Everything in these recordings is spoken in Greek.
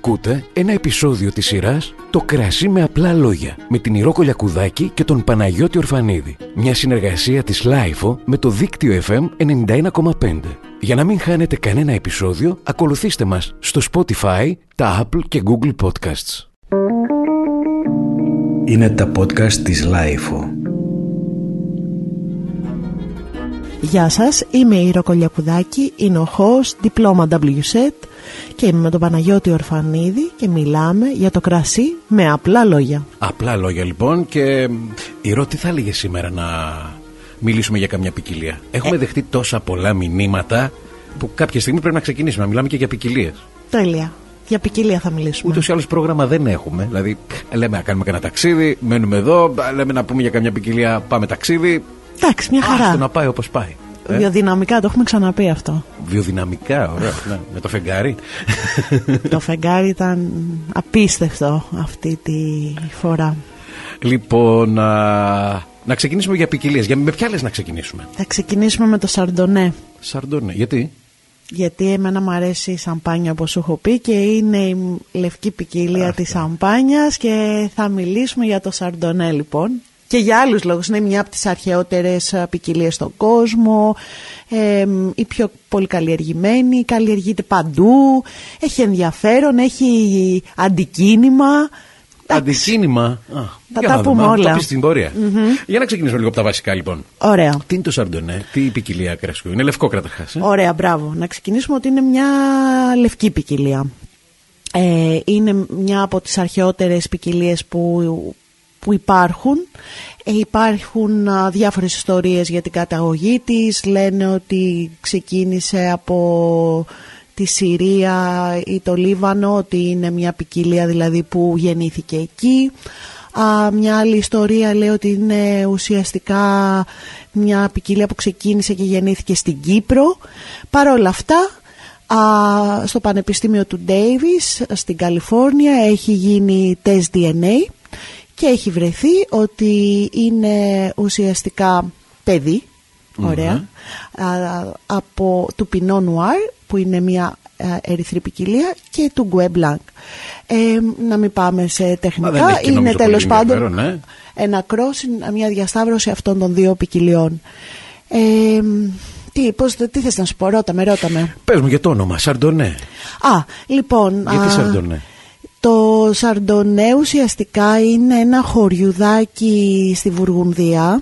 Ακούτε ένα επεισόδιο της σειράς «Το κρασί με απλά λόγια» με την Ηρώ Κολιακουδάκη και τον Παναγιώτη Ορφανίδη. Μια συνεργασία της Λάιφο με το δίκτυο FM 91,5. Για να μην χάνετε κανένα επεισόδιο, ακολουθήστε μας στο Spotify, τα Apple και Google Podcasts. Είναι τα podcast της Λάιφο. Γεια σας, είμαι η Ηρώ Κολιακουδάκη, είναι ο host, διπλώμα WSET και είμαι με τον Παναγιώτη Ορφανίδη και μιλάμε για το κρασί με απλά λόγια. Απλά λόγια λοιπόν. Και Ηρώ, τι θα έλεγε σήμερα να μιλήσουμε για καμιά ποικιλία? Έχουμε δεχτεί τόσα πολλά μηνύματα που κάποια στιγμή πρέπει να ξεκινήσουμε να μιλάμε και για ποικιλίες. Τέλεια. Για ποικιλία θα μιλήσουμε. Ούτως ή άλλως πρόγραμμα δεν έχουμε. Δηλαδή, λέμε να κάνουμε κανένα ταξίδι, μένουμε εδώ, λέμε να πούμε για καμιά ποικιλία, πάμε ταξίδι. Εντάξει, μια χαρά. Άστο να πάει όπως πάει. Βιοδυναμικά, το έχουμε ξαναπεί αυτό. Βιοδυναμικά, ωραία. Ναι, με το φεγγάρι. Το φεγγάρι ήταν απίστευτο αυτή τη φορά. Λοιπόν, να ξεκινήσουμε για ποικιλίες. Με ποια λες να ξεκινήσουμε? Θα ξεκινήσουμε με το Σαρντονέ. Σαρντονέ, γιατί? Γιατί εμένα μου αρέσει η σαμπάνια, όπως σου έχω πει, και είναι η λευκή ποικιλία της σαμπάνιας και θα μιλήσουμε για το Σαρντονέ λοιπόν. Και για άλλους λόγους, είναι μια από τις αρχαιότερες ποικιλίες στον κόσμο, η πιο πολύ καλλιεργημένη, καλλιεργείται παντού, έχει ενδιαφέρον, έχει αντικίνημα. Αντικίνημα. Θα τα πούμε όλα. Θα πεις στην πορεία. Για να ξεκινήσουμε λίγο από τα βασικά λοιπόν. Ωραία. Τι είναι το Σαρντονέ, τι ποικιλία κρασιού? Είναι λευκό καταρχάς. Ωραία, μπράβο. Να ξεκινήσουμε ότι είναι μια λευκή ποικιλία. Είναι μια από τις αρχαιότερες ποικιλίες που υπάρχουν. Υπάρχουν διάφορες ιστορίες για την καταγωγή της. Λένε ότι ξεκίνησε από τη Συρία ή το Λίβανο, ότι είναι μια ποικιλία δηλαδή που γεννήθηκε εκεί. Μια άλλη ιστορία λέει ότι είναι ουσιαστικά μια ποικιλία που ξεκίνησε και γεννήθηκε στην Κύπρο. Παρ' όλα αυτά, στο Πανεπιστήμιο του Ντέιβις στην Καλιφόρνια έχει γίνει τεστ DNA και έχει βρεθεί ότι είναι ουσιαστικά παιδί, ωραία, από του Pinot Noir, που είναι μια ερυθρή ποικιλία, και του Gouais Blanc. Να μην πάμε σε τεχνικά, είναι τέλος πάντων ένα cross, μια διασταύρωση αυτών των δύο ποικιλιών. Τι θες να σου πω, ρώταμε. Πες μου για το όνομα, Σαρντονέ. Λοιπόν, γιατί Σαρντονέ? Το Σαρντονέ ουσιαστικά είναι ένα χωριουδάκι στη Βουργουνδία.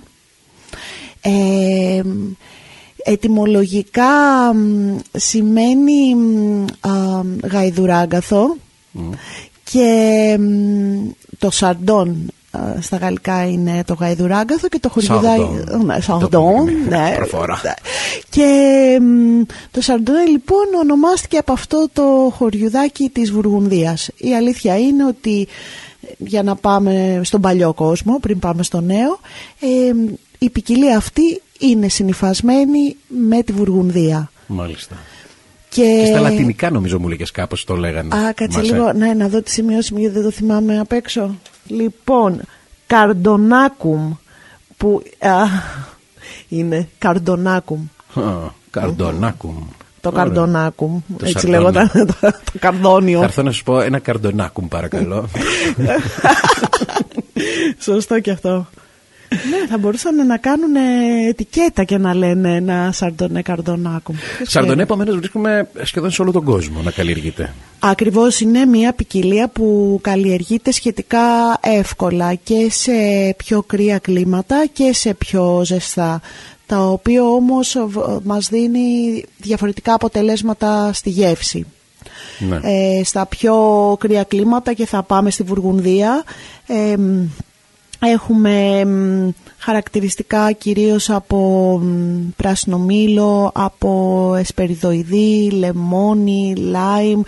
Ετυμολογικά σημαίνει γαϊδουράγκαθο και το Σαρντόν στα γαλλικά είναι το γαϊδουράγκαθο και το χωριουδάκι Σαρντόν. Προφορά. Και το Σαρντονέ λοιπόν ονομάστηκε από αυτό το χωριουδάκι της Βουργουνδίας. Η αλήθεια είναι ότι, για να πάμε στον παλιό κόσμο πριν πάμε στο νέο, η ποικιλία αυτή είναι συνυφασμένη με τη Βουργουνδία. Μάλιστα. Και στα λατινικά νομίζω μου λέγες κάπως το λέγανε. Κάτσε λίγο, να δω τη σημειώση μου γιατί δεν το θυμάμαι απ' έξω. Λοιπόν, Καρντονάκουμ, που είναι Καρντονάκουμ. Καρντονάκουμ. Το Καρντονάκουμ, έτσι λέγονταν το καρδόνιο. Θα έρθω να σου πω ένα Καρντονάκουμ παρακαλώ. Σωστό και αυτό. Ναι, θα μπορούσαν να κάνουν ετικέτα και να λένε ένα Σαρντονέ Καρντονάκουμ. Σαρντονέ επομένως βρίσκουμε σχεδόν σε όλο τον κόσμο να καλλιεργείται. Ακριβώς, είναι μια ποικιλία που καλλιεργείται σχετικά εύκολα και σε πιο κρύα κλίματα και σε πιο ζεστά, τα οποία όμως μας δίνει διαφορετικά αποτελέσματα στη γεύση. Ναι. Στα πιο κρύα κλίματα, και θα πάμε στη Βουργουνδία, έχουμε χαρακτηριστικά κυρίως από πράσινο μήλο, από εσπεριδοειδή, λεμόνι, λάιμ.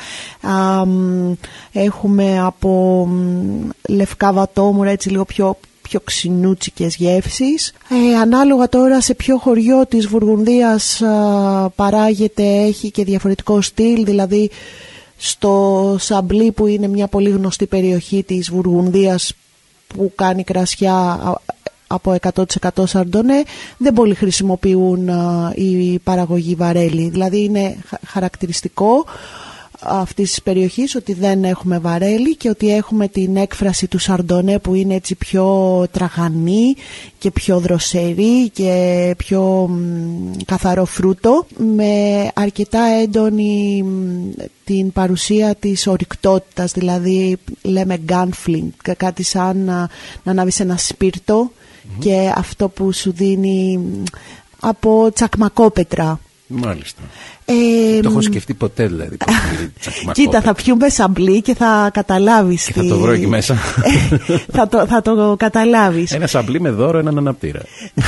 Έχουμε από λευκά βατόμουρα, έτσι λίγο πιο ξινούτσικες γεύσεις. Ανάλογα τώρα σε ποιο χωριό της Βουργουνδίας παράγεται, έχει και διαφορετικό στυλ. Δηλαδή στο Σαμπλί, που είναι μια πολύ γνωστή περιοχή της Βουργουνδίας που κάνει κρασιά από 100% Σαρντονέ, δεν πολύ χρησιμοποιούν η παραγωγή βαρέλι. Δηλαδή είναι χαρακτηριστικό αυτής της περιοχής, ότι δεν έχουμε βαρέλι και ότι έχουμε την έκφραση του σαρντονέ που είναι έτσι πιο τραγανή και πιο δροσερή και πιο καθαρό φρούτο, με αρκετά έντονη την παρουσία της ορυκτότητας, δηλαδή λέμε gunflint, κάτι σαν να ανάβεις ένα σπίρτο και αυτό που σου δίνει από τσακμακόπετρα. Μάλιστα. Το έχω σκεφτεί ποτέ, δηλαδή. Κοίτα, θα πιούμε σαμπλί και θα καταλάβεις. Και θα το βρω εκεί μέσα. Θα το καταλάβεις. Ένα σαμπλί με δώρο, έναν αναπτήρα.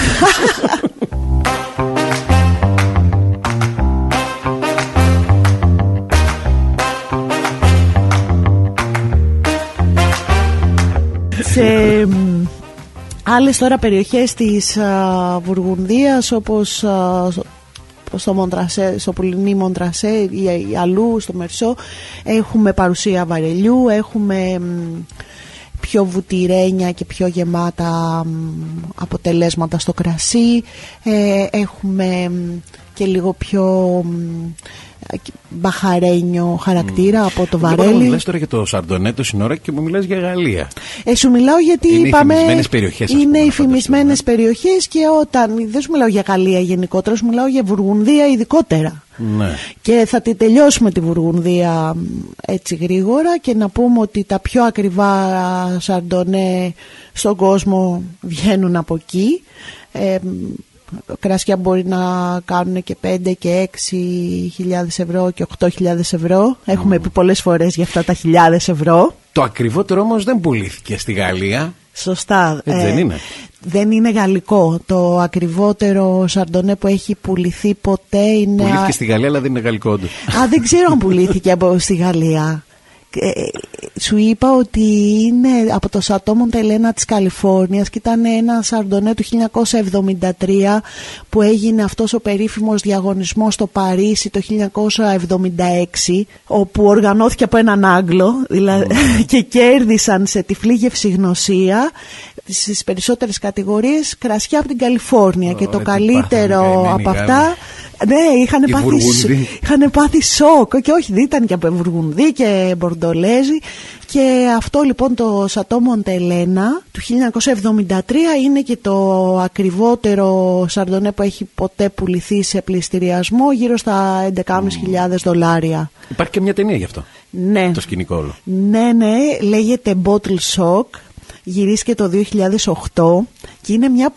Σε άλλες τώρα περιοχές της Βουργουνδίας, όπως στο Μοντρασέ, στο Πουλινί Μοντρασέ ή αλλού στο Μερσό, έχουμε παρουσία βαρελιού, έχουμε πιο βουτυρένια και πιο γεμάτα αποτελέσματα στο κρασί, έχουμε και λίγο πιο μπαχαρένιο χαρακτήρα από το βαρέλι. Μου μιλάς τώρα για το σαρντονέ, το σύνορα, και μου μιλάς για Γαλλία. Σου μιλάω γιατί είναι είπαμε. Είναι οι φημισμένες περιοχές, και όταν. Δεν σου μιλάω για Γαλλία γενικότερα, σου μιλάω για Βουργουνδία ειδικότερα. Ναι. Και θα τη τελειώσουμε τη Βουργουνδία έτσι γρήγορα και να πούμε ότι τα πιο ακριβά σαρντονέ στον κόσμο βγαίνουν από εκεί. Κράσια μπορεί να κάνουν και 5 και 6.000 ευρώ και 8.000 ευρώ. Έχουμε πει πολλές φορές για αυτά τα 1.000 ευρώ. Το ακριβότερο όμως δεν πουλήθηκε στη Γαλλία. Σωστά. Δεν είναι. Δεν είναι γαλλικό. Το ακριβότερο σαρντονέ που έχει πουληθεί ποτέ είναι. Πουλήθηκε στη Γαλλία, αλλά δεν είναι γαλλικό όντως. Δεν ξέρω αν πουλήθηκε στη Γαλλία. Σου είπα ότι είναι από το Σατό Μοντελένα της Καλιφόρνιας και ήταν ένα σαρντονέ του 1973 που έγινε αυτός ο περίφημος διαγωνισμός στο Παρίσι το 1976, όπου οργανώθηκε από έναν Άγγλο και κέρδισαν σε τυφλή γευσηγνωσία στις περισσότερες κατηγορίες κρασιά από την Καλιφόρνια. Και το καλύτερο από αυτά. Ναι, είχαν πάθει σοκ. Και όχι, δεν ήταν και από Βουργουνδί και Μπορντολέζι. Και αυτό λοιπόν το Σατό Μοντελένα του 1973 είναι και το ακριβότερο σαρντονέ που έχει ποτέ πουληθεί σε πληστηριασμό, γύρω στα $11.500. Υπάρχει και μια ταινία γι' αυτό. Ναι. Το σκηνικό όλο. Ναι, λέγεται Bottle Shock. Γυρίστηκε το 2008 και είναι μια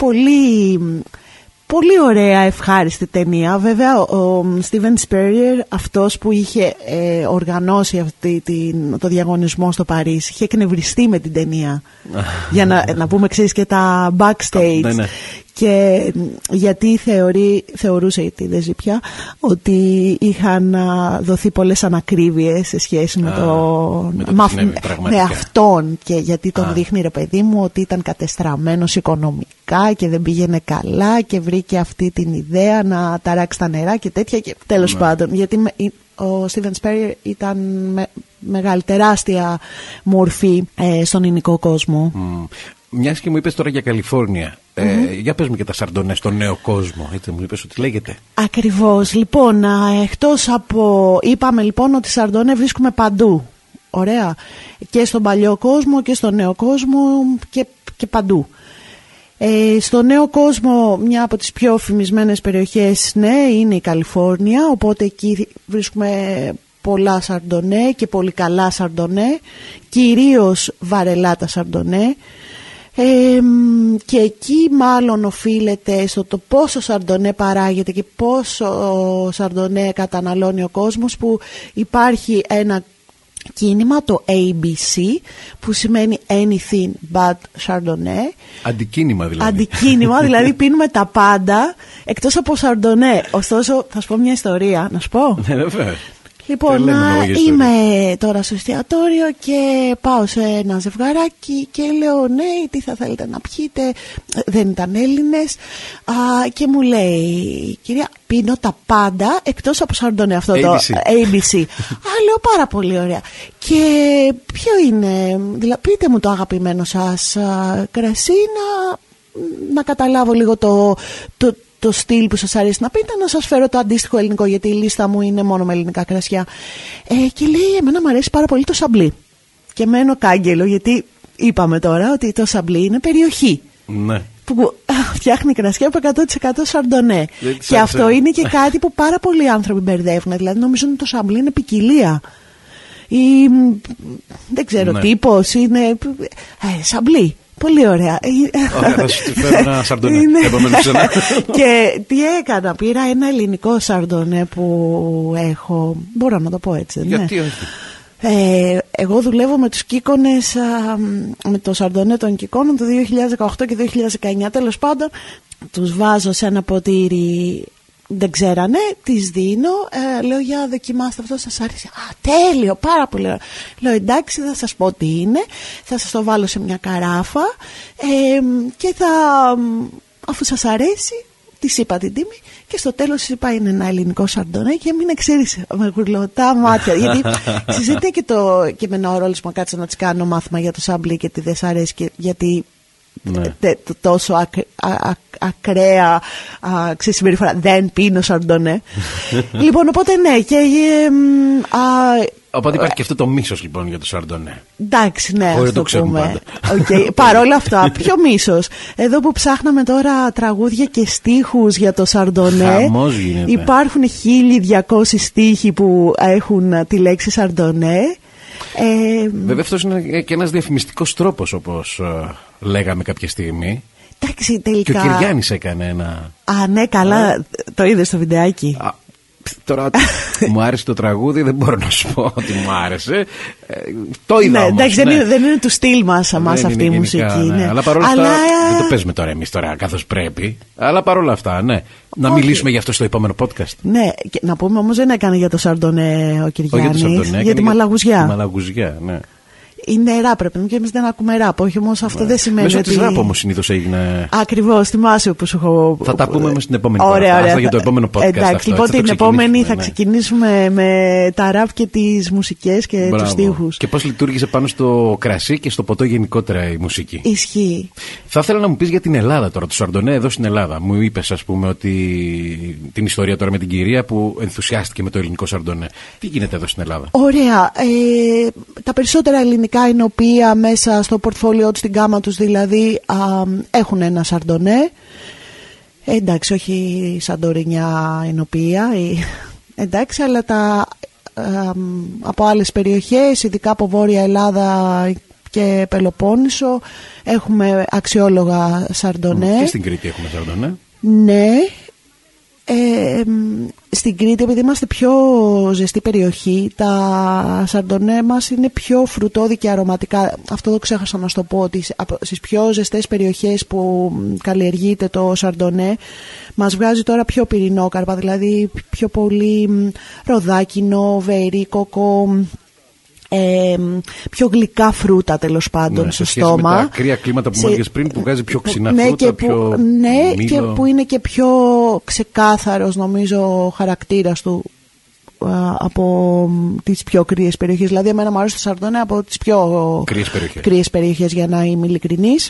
πολύ ωραία, ευχάριστη ταινία. Βέβαια ο Steven Spurrier, αυτός που είχε οργανώσει το διαγωνισμό στο Παρίσι, είχε εκνευριστεί με την ταινία. Για να πούμε, ξέρεις, και τα backstage. Ναι. Και γιατί θεωρούσε, γιατί δεν ζει πια, ότι είχαν δοθεί πολλές ανακρίβειες σε σχέση με αυτόν, και γιατί τον δείχνει, ρε παιδί μου, ότι ήταν κατεστραμμένος οικονομικά και δεν πήγαινε καλά και βρήκε αυτή την ιδέα να ταράξει τα νερά και τέτοια, και τέλος πάντων, γιατί ο Steven Spurrier ήταν μεγάλη, τεράστια μορφή στον ελληνικό κόσμο. Μιας και μου είπες τώρα για Καλιφόρνια, για πες μου και τα σαρντονέ στον νέο κόσμο, έτσι μου είπες ότι λέγεται. Ακριβώς, λοιπόν, εκτός από, είπαμε λοιπόν ότι σαρντονέ βρίσκουμε παντού, ωραία, και στον παλιό κόσμο και στον νέο κόσμο και παντού. Στο νέο κόσμο, μια από τις πιο φημισμένες περιοχές, ναι, είναι η Καλιφόρνια, οπότε εκεί βρίσκουμε πολλά σαρντονέ και πολύ καλά σαρντονέ, κυρίως βαρελάτα σαρντονέ. Και εκεί μάλλον οφείλεται στο το πόσο σαρντονέ παράγεται και πόσο σαρντονέ καταναλώνει ο κόσμος, που υπάρχει ένα κίνημα, το ABC, που σημαίνει Anything But Chardonnay. Αντικίνημα δηλαδή. Αντικίνημα, δηλαδή πίνουμε τα πάντα εκτός από σαρντονέ. Ωστόσο, θα σου πω μια ιστορία. Να σου πω. Ναι, βέβαια. Λοιπόν, είμαι τώρα στο εστιατόριο και πάω σε ένα ζευγαράκι και λέω, ναι, τι θα θέλετε να πιείτε. Δεν ήταν Έλληνες. Και μου λέει, κυρία, πίνω τα πάντα εκτός από σαρντονέ, αυτό το ABC. Λέω, πάρα πολύ ωραία. Και ποιο είναι, δηλαδή, πείτε μου το αγαπημένο σας κρασί, να καταλάβω λίγο το στυλ που σας αρέσει να πείτε, να σας φέρω το αντίστοιχο ελληνικό, γιατί η λίστα μου είναι μόνο με ελληνικά κρασιά. Και λέει, εμένα μου αρέσει πάρα πολύ το σαμπλί. Και μένω κάγκελο, γιατί είπαμε τώρα ότι το σαμπλί είναι περιοχή. Ναι. Που φτιάχνει κρασιά από 100% σαρντονέ. Και αυτό είναι και κάτι που πάρα πολλοί άνθρωποι μπερδεύουν. Δηλαδή νομίζουν ότι το σαμπλί είναι ποικιλία. Ή δεν ξέρω, τύπος είναι. Σαμπλί. Πολύ ωραία. Θα σου φέρω ένα σαρντονέ. Και τι έκανα, πήρα ένα ελληνικό σαρντονέ που έχω. Μπορώ να το πω έτσι, ναι. Γιατί όχι? Εγώ δουλεύω με τους κύκονες, με το σαρντονέ των κύκονων του 2018 και 2019. Τέλος πάντων, τους βάζω σε ένα ποτήρι, δεν ξέρανε, τις δίνω, λέω για δοκιμάστε αυτό, σας άρεσε? Τέλειο, πάρα πολύ ωραίο. Λέω εντάξει, θα σας πω τι είναι, θα σας το βάλω σε μια καράφα και αφού σας αρέσει, της είπα την τίμη και στο τέλος της είπα είναι ένα ελληνικό σαρντονέ και έμεινε, ξέρεις, με γουρλωτά μάτια. Γιατί συζητήθηκε και με ένα ρόλο μου κάτσε να της κάνω μάθημα για το σαμπλί και τι δεν σ' αρέσει και γιατί τόσο ακραία συμπεριφορά δεν πίνω σαρντονέ. Λοιπόν, οπότε ναι. Οπότε υπάρχει και αυτό το μίσος λοιπόν για το σαρντονέ. Εντάξει, ναι, ας το πούμε. Παρ' όλα αυτά, ποιο μίσος? Εδώ που ψάχναμε τώρα τραγούδια και στίχους για το σαρντονέ, υπάρχουν 1200 στίχοι που έχουν τη λέξη σαρντονέ. Βέβαια αυτός είναι και ένας διαφημιστικός τρόπος, όπως λέγαμε κάποια στιγμή. Εντάξει, τελικά. Και ο Κυριάννης έκανε ένα. Ναι, καλά, το είδες στο βιντεάκι. Τώρα μου άρεσε το τραγούδι, δεν μπορώ να σου πω ότι μου άρεσε. Το είδα όμως. Εντάξει, δεν είναι του στυλ μας αυτή η μουσική. Ναι. Αλλά παρόλα αυτά δεν το παίζουμε τώρα εμείς καθώς πρέπει. Αλλά παρόλα αυτά, ναι. Να μιλήσουμε γι' αυτό στο επόμενο podcast. Ναι, και να πούμε όμως δεν έκανε για το σαρντονέ ο Κυριάννης, για τη μαλαγουζιά. Τη μαλαγουζιά, ναι. Είναι ράπ, πρέπει να και εμείς δεν ακούμε ράπ. Όχι όμως αυτό δεν σημαίνει. Μέσω της ράπ όμως συνήθως έγινε. Ακριβώς, θυμάσαι που σου έχω. Θα τα πούμε στην επόμενη podcast. Για το επόμενο podcast. Εντάξει, λοιπόν την επόμενη θα ξεκινήσουμε με τα ράπ και τις μουσικές και τους στίχους. Και πώς λειτουργήσε πάνω στο κρασί και στο ποτό γενικότερα η μουσική. Ισχύει. Θα ήθελα να μου πεις για την Ελλάδα τώρα, το σαρντονέ εδώ στην Ελλάδα. Μου είπες, ας πούμε, ότι την ιστορία τώρα με την κυρία που ενθουσιάστηκε με το ελληνικό σαρντονέ. Τι γίνεται εδώ στην Ελλάδα? Ωραία. Τα περισσότερα ελληνικά ενοπία μέσα στο πορτφόλιό τους, στην γκάμα τους δηλαδή, έχουν ένα σαρντονέ. Εντάξει, όχι σαντορινιά ενοπία, εντάξει, αλλά από άλλες περιοχές, ειδικά από Βόρεια Ελλάδα και Πελοπόννησο, έχουμε αξιόλογα σαρντονέ. Και στην Κρήτη έχουμε σαρντονέ. Ναι. Στην Κρήτη, επειδή είμαστε πιο ζεστή περιοχή, τα σαρντονέ μας είναι πιο φρουτώδη και αρωματικά. Αυτό το ξέχασα να σου το πω, ότι στις πιο ζεστές περιοχές που καλλιεργείται το σαρντονέ μας βγάζει τώρα πιο πυρηνόκαρπα, δηλαδή πιο πολύ ροδάκινο, βερίκοκο, πιο γλυκά φρούτα τέλος πάντων στο στόμα. Με τα κρύα κλίματα που μου έλεγες πριν, που βγάζει πιο ξινά φρούτα, και που είναι και πιο ξεκάθαρος νομίζω ο χαρακτήρας του από τις πιο κρύες περιοχές. Δηλαδή εμένα μου αρέσει το σαρντονέ από τις πιο κρύες περιοχές, για να είμαι ειλικρινής.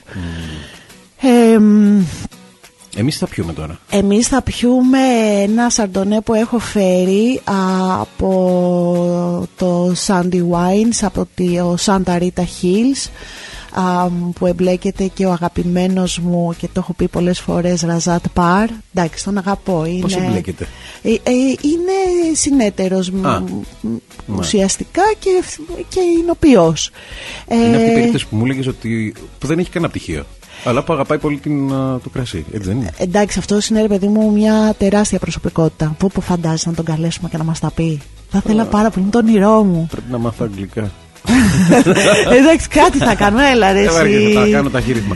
Εμείς θα πιούμε τώρα. Εμείς θα πιούμε ένα σαρντονέ που έχω φέρει από το Sandy Wines, από το Santa Rita Hills, που εμπλέκεται και ο αγαπημένος μου, και το έχω πει πολλές φορές, Ραζάτ Παρ. Εντάξει, τον αγαπώ. Πώς εμπλέκεται? Είναι συνέτερος ουσιαστικά και εινοποιός. Είναι αυτή η περίπτωση που μου έλεγες που δεν έχει κανένα πτυχίο, αλλά που αγαπάει πολύ το κρασί, έτσι δεν είναι? Εντάξει, αυτό είναι, ρε παιδί μου, μια τεράστια προσωπικότητα. Πού φαντάζεσαι να τον καλέσουμε και να μας τα πει? Θα ήθελα πάρα πολύ, τον όνειρό μου. Πρέπει να μάθω αγγλικά. Εντάξει, κάτι θα κάνω, έλα ρε εσύ. Θα κάνω ταχύρισμα.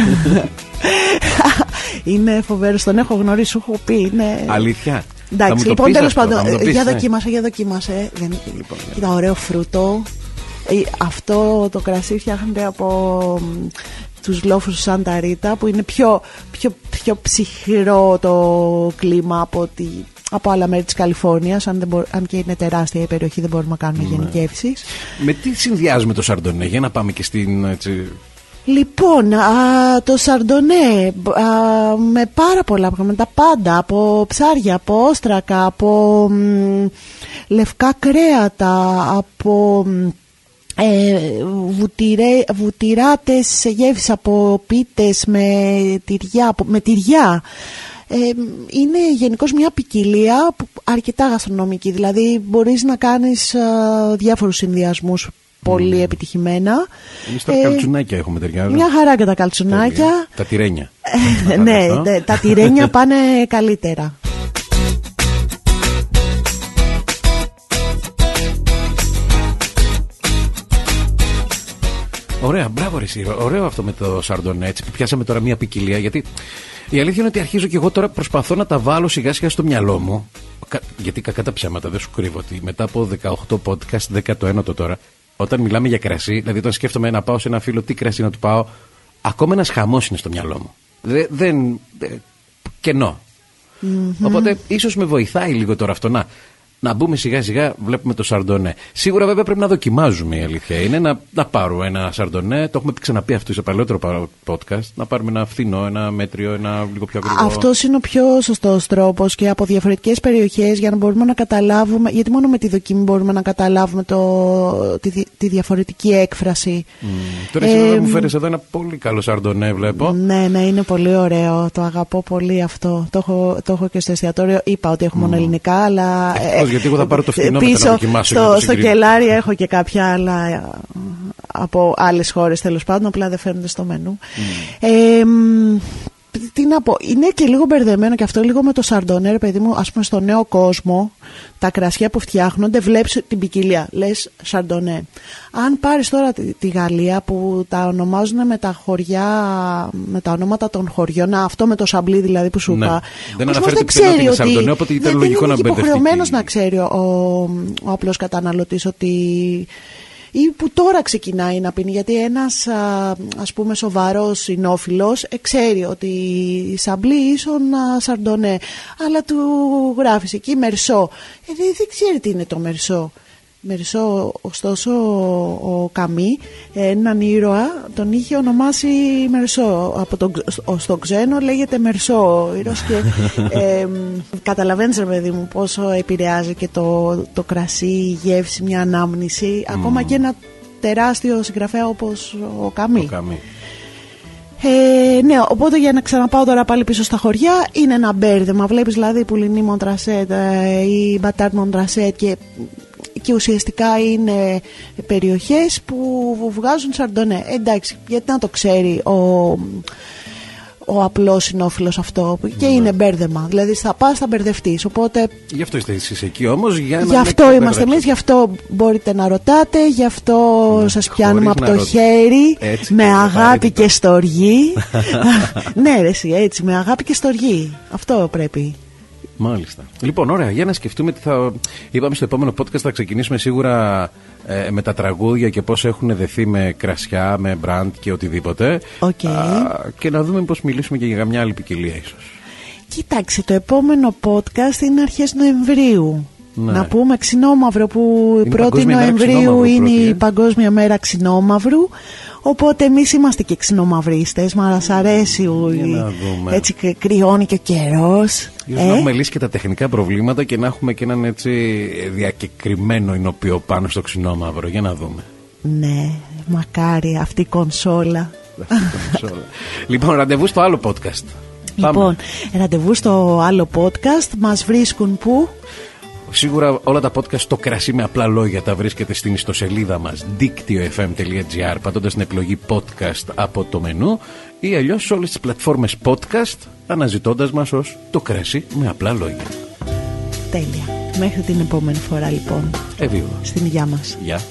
Είναι φοβερός, τον έχω γνωρίσει, σου έχω πει. Αλήθεια? Εντάξει, λοιπόν, τέλος πάντων, για δοκίμασε. Κοίτα, ωραίο φρούτο. Αυτό το κρασί φτιάχνεται από τους λόφους του Σάντα Ρίτα, που είναι πιο ψυχρό το κλίμα από άλλα μέρη της Καλιφόρνιας. Αν και είναι τεράστια η περιοχή, δεν μπορούμε να κάνουμε γενικεύσεις. Με τι συνδυάζουμε το σαρντονέ, για να πάμε και στην Λοιπόν, το σαρντονέ με πάρα πολλά πράγματα, πάντα, από ψάρια, από όστρακα, από λευκά κρέατα, από βουτυράτες γεύσεις, από πίτες με τυριά. Είναι γενικώς μια ποικιλία αρκετά γαστρονομική, δηλαδή μπορείς να κάνεις διάφορους συνδυασμούς πολύ επιτυχημένα. Εμείς τα καλτσουνάκια έχουμε ταιριάζει. Μια χαρά και τα καλτσουνάκια. Τα τυρένια. Ναι, τα τυρένια πάνε καλύτερα. Ωραία, μπράβο ρε εσύ. Ωραίο αυτό με το σαρντονέ, έτσι που πιάσαμε τώρα μια ποικιλία. Γιατί η αλήθεια είναι ότι αρχίζω και εγώ τώρα προσπαθώ να τα βάλω σιγά σιγά στο μυαλό μου. Γιατί κακά τα ψέματα, δεν σου κρύβω ότι μετά από 18 podcast, 19ο τώρα, όταν μιλάμε για κρασί, δηλαδή όταν σκέφτομαι να πάω σε ένα φίλο τι κρασί να του πάω, ακόμα ένας χαμός είναι στο μυαλό μου. Κενό. Οπότε ίσως με βοηθάει λίγο τώρα αυτό να μπούμε σιγά σιγά, βλέπουμε το σαρντονέ. Σίγουρα βέβαια πρέπει να δοκιμάζουμε, η αλήθεια είναι να πάρω ένα σαρντονέ. Το έχουμε ξαναπεί αυτό σε παλαιότερο podcast. Να πάρουμε ένα φθηνό, ένα μέτριο, ένα λίγο πιο ακριβό. Αυτός είναι ο πιο σωστός τρόπος και από διαφορετικές περιοχές για να μπορούμε να καταλάβουμε. Γιατί μόνο με τη δοκιμή μπορούμε να καταλάβουμε τη διαφορετική έκφραση. Τώρα εσύ μου φέρεις εδώ ένα πολύ καλό σαρντονέ, βλέπω. Ναι, είναι πολύ ωραίο. Το αγαπώ πολύ αυτό. Το έχω και στο εστιατόριο. Είπα ότι έχω μόνο ελληνικά, αλλά. Γιατί εγώ θα πάρω το φθηνό πίσω, να δοκιμάσω. Στο κελάρι έχω και κάποια άλλα από άλλες χώρες, τέλος πάντων, απλά δεν φαίνονται στο μενού. Τι να πω, είναι και λίγο μπερδεμένο και αυτό λίγο με το σαρντονέ, παιδί μου, ας πούμε στο νέο κόσμο, τα κρασιά που φτιάχνονται, βλέπεις την ποικιλία, λες σαρντονέ. Αν πάρεις τώρα τη Γαλλία που τα ονομάζουν με τα χωριά, με τα ονόματα των χωριών, αυτό με το σαμπλί δηλαδή που σου είπα, δεν αναφέρεται πιθανό ότι είναι σαρντονέ, οπότε ήταν λογικό να μπερδευτεί. Είναι υποχρεωμένος να ξέρει ο απλός καταναλωτής ότι ή που τώρα ξεκινάει να πίνει, γιατί ένας ας πούμε σοβαρός συνόφιλος ξέρει ότι σαμπλί ίσον σαρντονέ, αλλά του γράφεις εκεί μερσό, δεν ξέρει τι είναι το μερσό. Ωστόσο ο Καμί, έναν ήρωα, τον είχε ονομάσει Μερσό. Στον ξένο λέγεται Μερσό ο ήρωας και καταλαβαίνεις ρε παιδί μου πόσο επηρεάζει και το κρασί, η γεύση, μια ανάμνηση, ακόμα και ένα τεράστιο συγγραφέα όπως ο Καμί. Ναι, οπότε για να ξαναπάω τώρα πάλι πίσω στα χωριά, είναι ένα μπέρδεμα. Βλέπεις δηλαδή Πουλινή Μοντρασέτ ή Μπατάρ Μοντρασέτ και ουσιαστικά είναι περιοχές που βγάζουν σαρντονέ. Εντάξει, γιατί να το ξέρει ο απλός συνόφιλος αυτό, και είναι μπέρδεμα. Δηλαδή θα πας, θα μπερδευτείς. Οπότε γι' αυτό είστε εσείς εκεί όμως. Γι' αυτό είμαστε εμείς, γι' αυτό μπορείτε να ρωτάτε, γι' αυτό σας πιάνουμε από το χέρι, έτσι, με αγάπη και στοργή. Ναι ρε εσύ, έτσι, με αγάπη και στοργή. Αυτό πρέπει. Μάλιστα. Λοιπόν, ωραία, για να σκεφτούμε τι θα. Είπαμε στο επόμενο podcast θα ξεκινήσουμε σίγουρα με τα τραγούδια και πώς έχουν δεθεί με κρασιά, με μπραντ και οτιδήποτε. Και να δούμε πώς μιλήσουμε και για μια άλλη ποικιλία ίσως. Κοίταξε, το επόμενο podcast είναι αρχές Νοεμβρίου. Ναι. Να πούμε ξινόμαυρο, που 1η Νοεμβρίου είναι η Παγκόσμια Μέρα Ξινόμαυρου. Οπότε εμείς είμαστε και ξινομαυρίστες, μας αρέσει έτσι κρυώνει και ο καιρός. Να έχουμε λύσει και τα τεχνικά προβλήματα και να έχουμε και έναν έτσι διακεκριμένο εινοποιό πάνω στο ξινόμαυρο. Για να δούμε. Ναι, μακάρι αυτή η κονσόλα. Λοιπόν, ραντεβού στο άλλο podcast. Λοιπόν, ραντεβού στο άλλο podcast. Μας βρίσκουν πού? Σίγουρα όλα τα podcast στο κρασί με απλά λόγια τα βρίσκεται στην ιστοσελίδα μας diktio.fm.gr, πατώντας την επιλογή podcast από το μενού, ή αλλιώς σε όλες τις πλατφόρμες podcast, αναζητώντας μας ως το κρασί με απλά λόγια. Τέλεια. Μέχρι την επόμενη φορά λοιπόν. Στην υγειά μας. Γεια.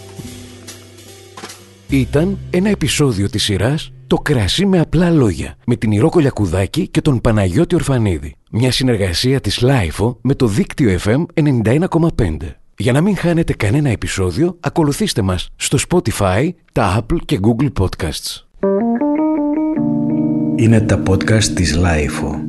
Ήταν ένα επεισόδιο της σειράς «Το κρασί με απλά λόγια» με την Ηρώ Κολιακουδάκη και τον Παναγιώτη Ορφανίδη. Μια συνεργασία της LIFO με το δίκτυο FM 91,5. Για να μην χάνετε κανένα επεισόδιο, ακολουθήστε μας στο Spotify, τα Apple και Google Podcasts. Είναι τα podcast της LIFO.